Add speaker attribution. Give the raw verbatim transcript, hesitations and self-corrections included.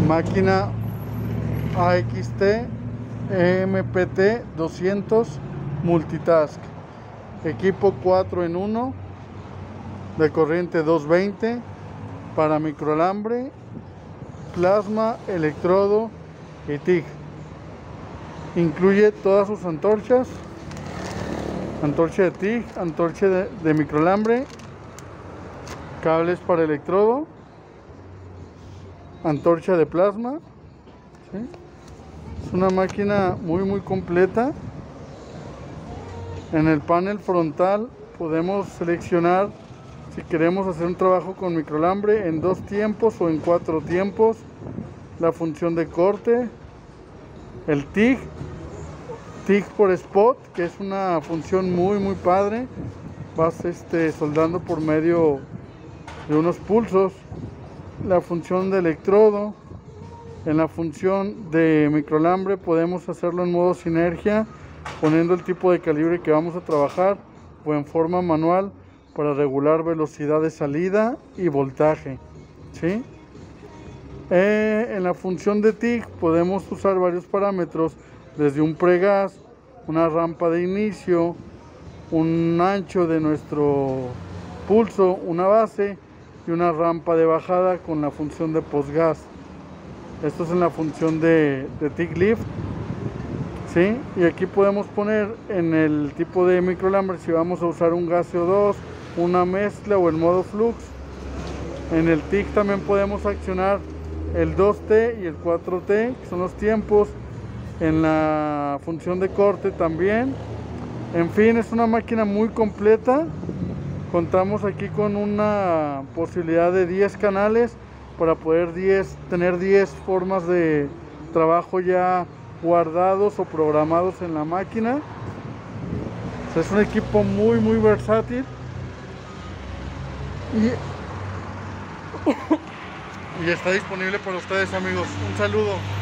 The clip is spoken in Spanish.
Speaker 1: Máquina A X T E M P T doscientos Multitask. Equipo cuatro en uno de corriente doscientos veinte para microalambre, plasma, electrodo y T I G. Incluye todas sus antorchas, antorcha de T I G, antorcha de, de microalambre, cables para electrodo, antorcha de plasma, ¿sí? Es una máquina muy muy completa. En el panel frontal podemos seleccionar si queremos hacer un trabajo con microalambre en dos tiempos o en cuatro tiempos, la función de corte, el T I G, T I G por spot, que es una función muy muy padre. Vas este, soldando por medio de unos pulsos. La función de electrodo. En la función de microalambre podemos hacerlo en modo sinergia, poniendo el tipo de calibre que vamos a trabajar, o en forma manual para regular velocidad de salida y voltaje, ¿sí? Eh, en la función de T I G podemos usar varios parámetros, desde un pregas, una rampa de inicio, un ancho de nuestro pulso, una base y una rampa de bajada con la función de postgas. Esto es en la función de, de T I G Lift, ¿sí? Y aquí podemos poner en el tipo de microalambre si vamos a usar un gas C O dos, una mezcla o el modo flux. En el T I G también podemos accionar el dos T y el cuatro T, que son los tiempos. En la función de corte también. En fin, es una máquina muy completa. Contamos aquí con una posibilidad de diez canales para poder diez, tener diez formas de trabajo ya guardados o programados en la máquina. Es un equipo muy muy versátil y, y está disponible para ustedes, amigos. Un saludo.